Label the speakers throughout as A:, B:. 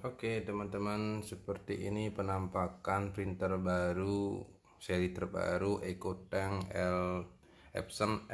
A: Oke teman-teman, seperti ini penampakan printer baru seri terbaru EcoTank Epson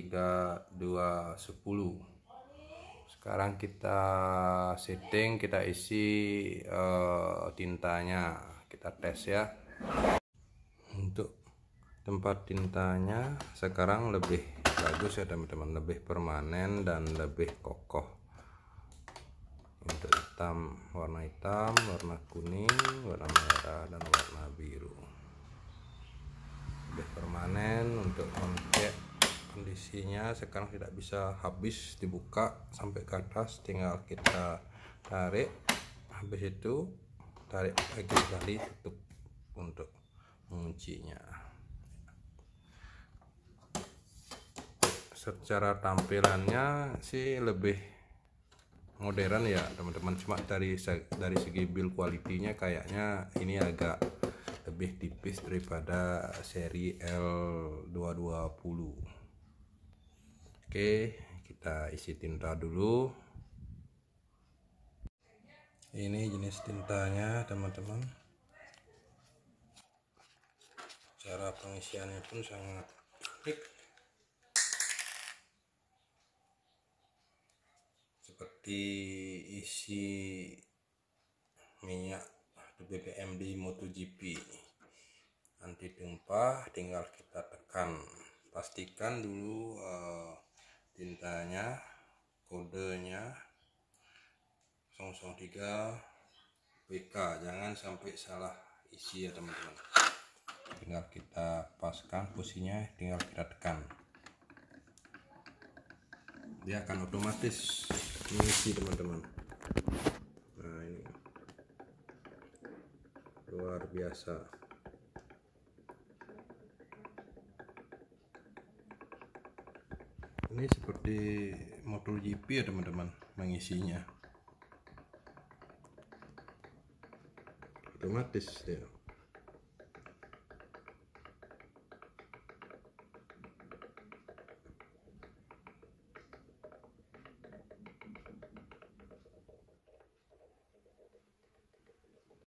A: L3210. Sekarang kita setting, kita isi tintanya, kita tes ya. Untuk tempat tintanya sekarang lebih bagus ya teman-teman, lebih permanen dan lebih kokoh. Untuk hitam, warna kuning, warna merah, dan warna biru. Lebih permanen. Untuk mengecek kondisinya sekarang tidak bisa habis dibuka sampai ke atas, tinggal kita tarik, habis itu tarik lagi sekali, tutup untuk menguncinya. Secara tampilannya sih lebih modern ya teman-teman, cuma dari segi build quality-nya kayaknya ini agak lebih tipis daripada seri L220. Oke, kita isi tinta dulu. Ini jenis tintanya teman-teman, cara pengisiannya pun sangat unik, seperti isi minyak BBM di MotoGP. Anti tumpah, tinggal kita tekan, pastikan dulu tintanya, kodenya 003 WK, jangan sampai salah isi ya teman-teman. Tinggal kita paskan posisinya, tinggal kita tekan, dia akan otomatis mengisi teman-teman. Nah ini luar biasa. Ini seperti MotoGP ya teman-teman, mengisinya otomatis ya.